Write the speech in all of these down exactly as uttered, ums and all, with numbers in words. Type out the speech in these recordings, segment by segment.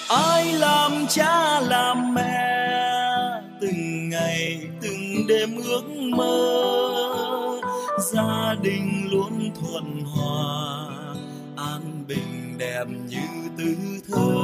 Ai làm cha làm mẹ từng ngày từng đêm ước mơ gia đình luôn thuận hòa an bình đẹp như từ thơ.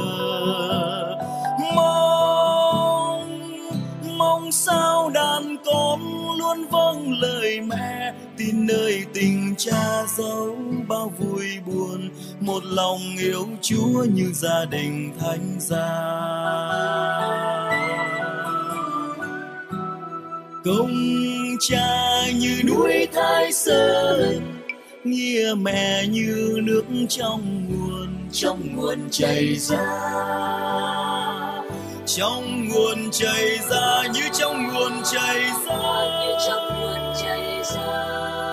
Mong mong sao đàn con luôn vâng lời mẹ, tin nơi tình cha dấu bao vui buồn, một lòng yêu Chúa như gia đình thánh gia. Công cha như núi Thái Sơn, nghĩa mẹ như nước trong nguồn, trong nguồn chảy ra, trong nguồn chảy ra như trong nguồn chảy ra, như trong nguồn chảy ra.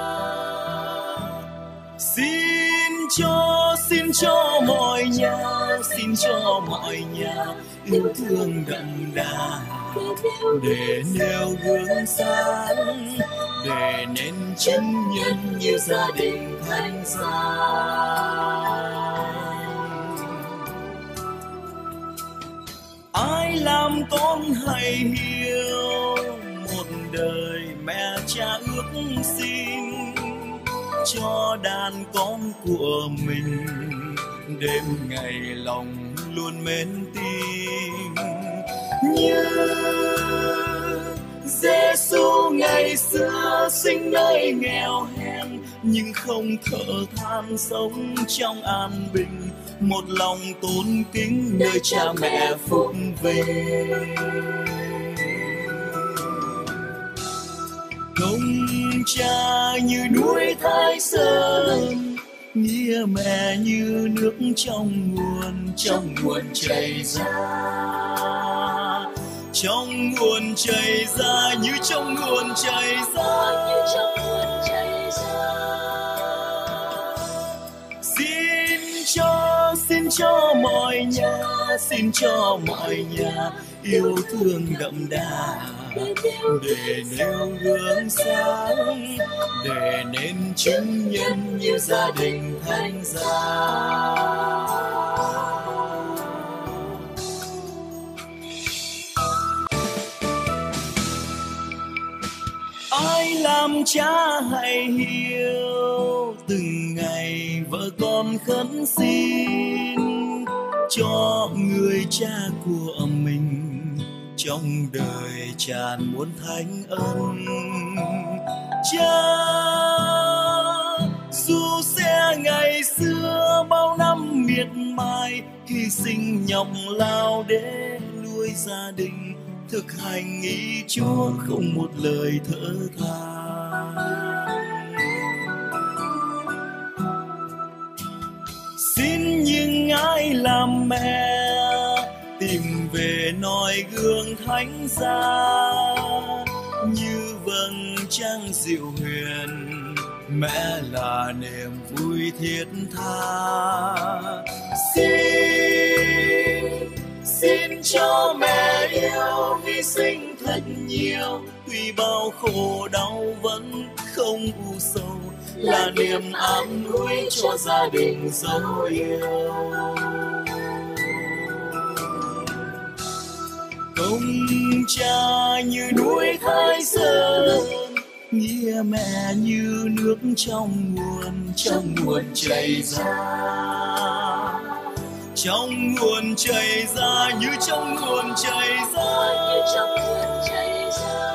Xin cho xin cho mọi nhà, xin cho mọi nhà yêu thương đậm đà, để nêu gương sáng, để nên chứng nhân như gia đình thánh gia. Ai làm con hãy hiểu, một đời mẹ cha ước xin cho đàn con của mình, đêm ngày lòng luôn mến tin. Như Giêsu ngày xưa sinh nơi nghèo hèn, nhưng không thở than sống trong an bình, một lòng tôn kính nơi cha mẹ phúc vinh. Công cha như núi Thái Sơn, nghĩa mẹ như nước trong nguồn, trong nguồn chảy ra, trong nguồn chảy ra như trong nguồn chảy ra, như trong nguồn chảy ra. Xin cho xin cho mọi nhà, xin cho mọi nhà yêu thương đậm đà, để nêu gương sáng, để nên chứng nhân như gia đình thánh gia. Ai làm cha hãy hiểu, từng ngày vợ con khấn xin cho người cha của mình, trong đời tràn muôn thánh ân. Cha dù sẽ ngày xưa bao năm miệt mài, hy sinh nhọc lao để nuôi gia đình, thực hành ý Chúa không một lời thở than. Xin những ai làm mẹ tìm về noi gương thánh gia, như vầng trăng dịu huyền, mẹ là niềm vui thiết tha. Xin xin cho mẹ yêu hy sinh thật nhiều, tuy bao khổ đau vẫn không u sầu, là niềm an ủi cho gia đình dấu yêu. Công cha như núi Thái Sơn, nghĩa mẹ như nước trong nguồn, trong nguồn chảy ra, trong nguồn chảy ra như trong nguồn chảy ra, như trong nguồn chảy ra.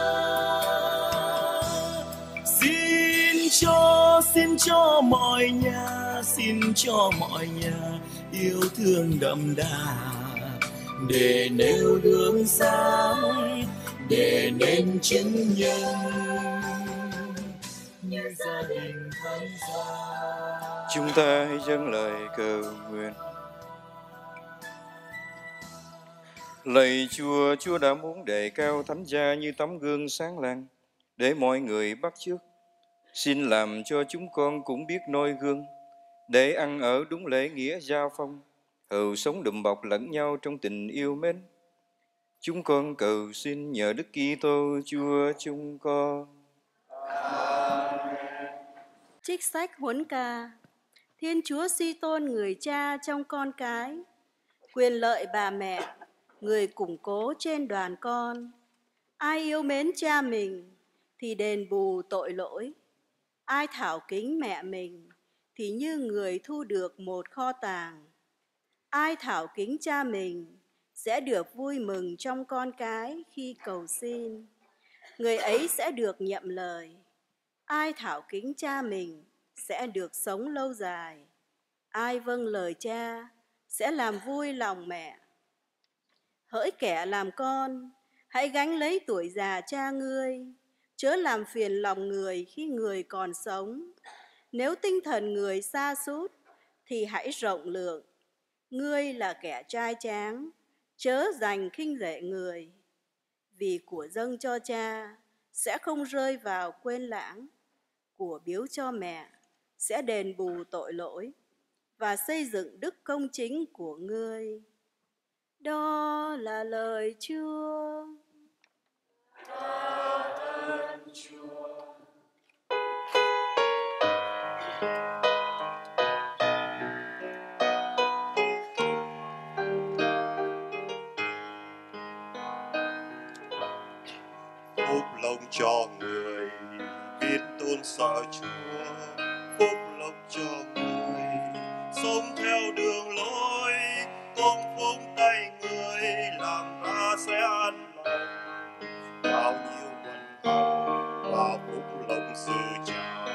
Xin cho xin cho mọi nhà, xin cho mọi nhà yêu thương đậm đà, để nêu gương sáng, để nên chứng nhân như gia đình thánh gia. Chúng ta hãy dâng lời cầu nguyện. Lạy Chúa, Chúa đã muốn đề cao thánh gia như tấm gương sáng lạng để mọi người bắt chước. Xin làm cho chúng con cũng biết noi gương, để ăn ở đúng lễ nghĩa gia phong, hầu sống đùm bọc lẫn nhau trong tình yêu mến. Chúng con cầu xin nhờ Đức Kitô Chúa chúng con. Trích sách huấn ca. Thiên Chúa suy tôn người cha trong con cái. Quyền lợi bà mẹ, người củng cố trên đoàn con. Ai yêu mến cha mình thì đền bù tội lỗi. Ai thảo kính mẹ mình thì như người thu được một kho tàng. Ai thảo kính cha mình sẽ được vui mừng trong con cái khi cầu xin. Người ấy sẽ được nhậm lời. Ai thảo kính cha mình sẽ được sống lâu dài. Ai vâng lời cha sẽ làm vui lòng mẹ. Hỡi kẻ làm con, hãy gánh lấy tuổi già cha ngươi, chớ làm phiền lòng người khi người còn sống. Nếu tinh thần người sa sút thì hãy rộng lượng. Ngươi là kẻ trai tráng, chớ dành khinh rẻ người. Vì của dâng cho cha sẽ không rơi vào quên lãng, của biếu cho mẹ sẽ đền bù tội lỗi và xây dựng đức công chính của ngươi. Đó là lời Chúa. Tạ ơn Chúa. Phúc lộc cho người biết tôn sợ Chúa, phúc lộc cho người sống theo đường lối, công phúc tay người làm ra sẽ an lòng. Bao nhiêu vận hạnh và phúc lộc dư trào.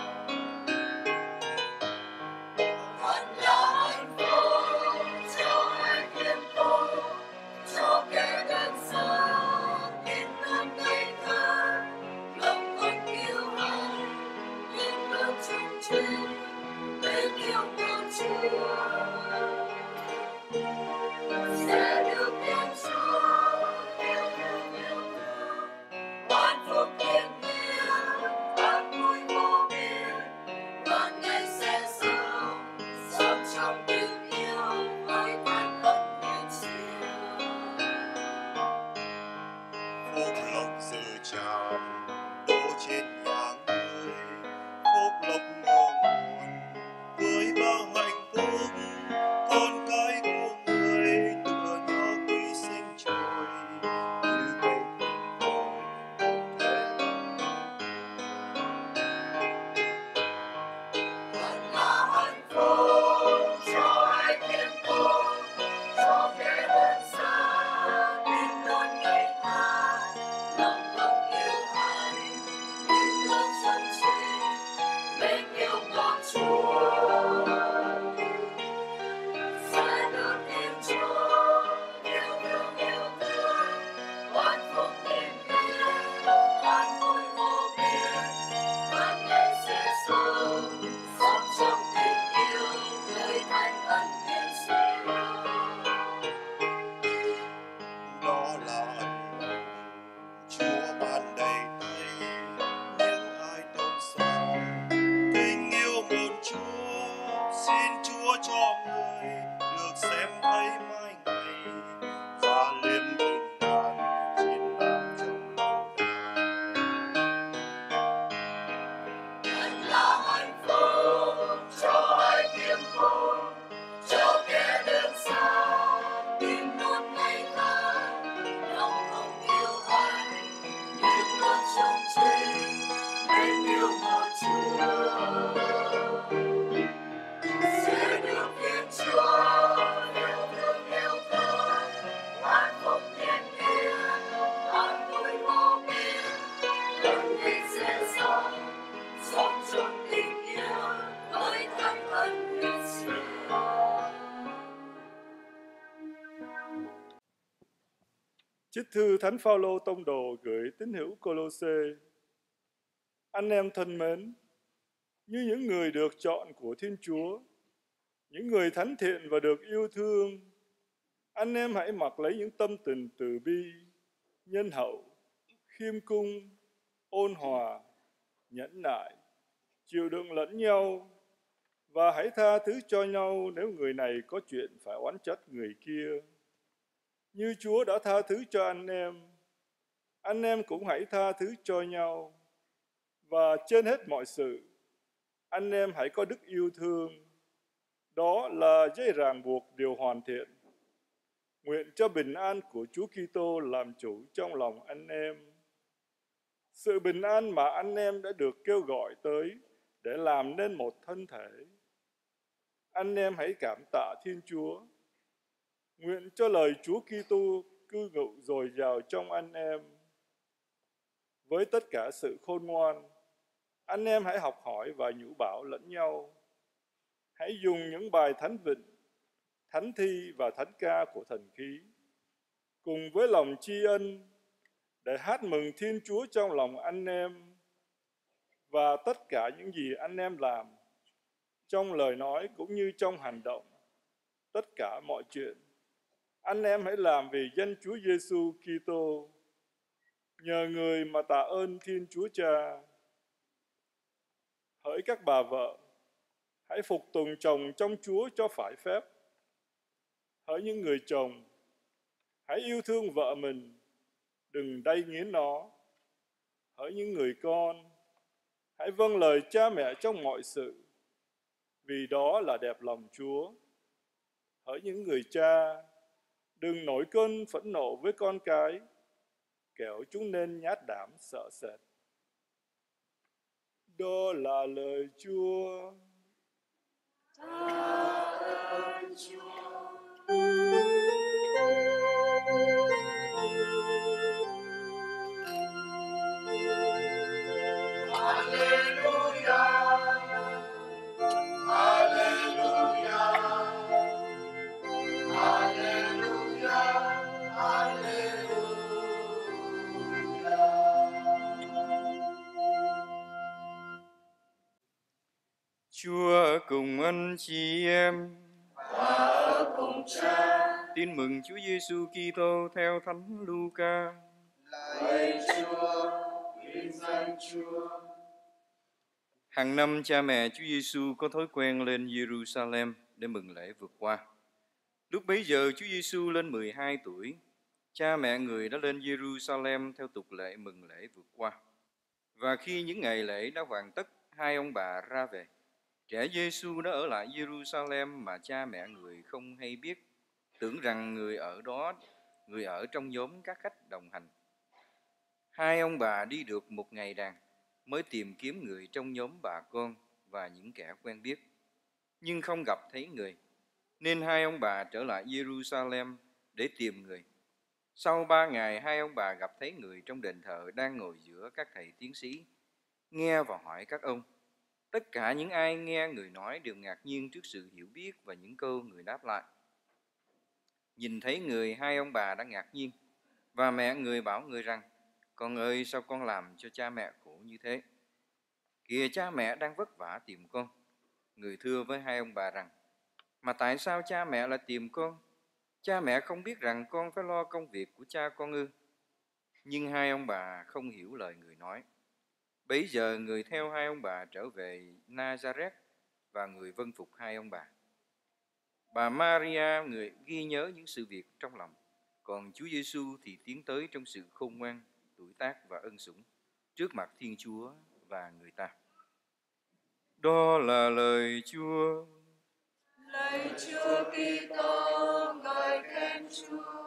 Thật là hạnh phúc cho ai khiêm tốn, cho kẻ đơn sơ tin ơn ngây thơ, lòng con yêu hạnh nhưng luôn trung trinh bên yêu của Chúa. Sẽ được Thiên Chúa yêu thương yêu thương, ban phúc thiên liêng, an vui vô biên, và ngày sẽ sống sống trong tình yêu với thánh ân hiền siêu. Phúc lộc dư trào đổ trên nhà người, phúc lộc ngô nguồn với bao hạnh phúc. Con cái của người tựa nhỏ quý sinh trời, như cây thơm ngồi không thể bằng. Thật là hạnh phúc cho ai khiêm tốn, cho kẻ đơn sơ tin luôn ngây thơ, lòng không yêu hạnh nhưng luôn chân chính bên yêu của Chúa. Sẽ được Thiên Chúa yêu thương yêu thương, ban phúc thiên liêng, an vui vô biên, và ngày sẽ sống sống trong tình yêu với thánh ân hiền siêu. Đó là ân lộc Chúa ban đầy tay những ai tôn sùng tình yêu một Chúa. Xin Chúa cho người được xem thấy mai ngày và liên tình đàn chiến làm trong lâu đài. Thật là hạnh phúc cho ai khiêm tốn, cho kẻ đơn sơ tin luôn ngây thơ, lòng không yêu hạnh nhưng luôn trung trinh bên yêu của Chúa. Sẽ được Thiên Chúa yêu thương yêu thương, ban phúc thiên liêng, an vui vô biên, lần ngày sẽ sống sống trong tình yêu với thánh ân hiền siêu. Trích thư Thánh Phaolô tông đồ gửi tín hữu Cô-lô-sê. Anh em thân mến, như những người được chọn của Thiên Chúa, những người thánh thiện và được yêu thương, anh em hãy mặc lấy những tâm tình từ bi, nhân hậu, khiêm cung, ôn hòa, nhẫn nại, chịu đựng lẫn nhau, và hãy tha thứ cho nhau nếu người này có chuyện phải oán trách người kia. Như Chúa đã tha thứ cho anh em, anh em cũng hãy tha thứ cho nhau. Và trên hết mọi sự, anh em hãy có đức yêu thương. Đó là dây ràng buộc điều hoàn thiện. Nguyện cho bình an của Chúa Kitô làm chủ trong lòng anh em. Sự bình an mà anh em đã được kêu gọi tới để làm nên một thân thể. Anh em hãy cảm tạ Thiên Chúa. Nguyện cho lời Chúa Kitô cư ngụ dồi dào trong anh em. Với tất cả sự khôn ngoan, anh em hãy học hỏi và nhủ bảo lẫn nhau. Hãy dùng những bài thánh vịnh, thánh thi và thánh ca của thần khí, cùng với lòng tri ân, để hát mừng Thiên Chúa trong lòng anh em. Và tất cả những gì anh em làm, trong lời nói cũng như trong hành động, tất cả mọi chuyện, anh em hãy làm vì danh Chúa Giêsu Kitô. Nhờ người mà tạ ơn Thiên Chúa Cha. Hỡi các bà vợ, hãy phục tùng chồng trong Chúa cho phải phép. Hỡi những người chồng, hãy yêu thương vợ mình, đừng đay nghiến nó. Hỡi những người con, hãy vâng lời cha mẹ trong mọi sự, vì đó là đẹp lòng Chúa. Hỡi những người cha, đừng nổi cơn phẫn nộ với con cái, kẻo chúng nên nhát đảm sợ sệt. Đó là lời Chúa. Ơn Chúa. Chúa cùng anh chị em Và ở cùng Cha. Tin mừng Chúa Giêsu Kitô theo Thánh Luca. Lạy Chúa, vinh danh Chúa. Hàng năm cha mẹ Chúa Giêsu có thói quen lên Jerusalem để mừng lễ vượt qua. Lúc bấy giờ Chúa Giêsu lên mười hai tuổi, cha mẹ người đã lên Jerusalem theo tục lệ mừng lễ vượt qua. Và khi những ngày lễ đã hoàn tất, hai ông bà ra về. Trẻ Giêsu đã ở lại Jerusalem mà cha mẹ người không hay biết, tưởng rằng người ở đó, người ở trong nhóm các khách đồng hành. Hai ông bà đi được một ngày đàn mới tìm kiếm người trong nhóm bà con và những kẻ quen biết, nhưng không gặp thấy người, nên hai ông bà trở lại Jerusalem để tìm người. Sau ba ngày, hai ông bà gặp thấy người trong đền thờ đang ngồi giữa các thầy tiến sĩ, nghe và hỏi các ông. Tất cả những ai nghe người nói đều ngạc nhiên trước sự hiểu biết và những câu người đáp lại. Nhìn thấy người, hai ông bà đã ngạc nhiên, và mẹ người bảo người rằng: Con ơi, sao con làm cho cha mẹ khổ như thế? Kìa, cha mẹ đang vất vả tìm con. Người thưa với hai ông bà rằng: Mà tại sao cha mẹ lại tìm con? Cha mẹ không biết rằng con phải lo công việc của cha con ư? Nhưng hai ông bà không hiểu lời người nói. Bấy giờ người theo hai ông bà trở về Nazareth, và người vâng phục hai ông bà. Bà Maria người ghi nhớ những sự việc trong lòng, còn Chúa Giêsu thì tiến tới trong sự khôn ngoan, tuổi tác và ân sủng trước mặt Thiên Chúa và người ta. Đó là lời Chúa. Lạy Chúa Kitô, ngợi khen Chúa.